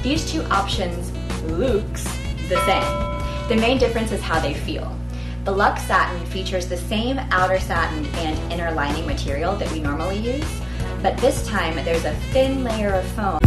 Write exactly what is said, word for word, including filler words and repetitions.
These two options looks the same. The main difference is how they feel. The Luxe satin features the same outer satin and inner lining material that we normally use, but this time there's a thin layer of foam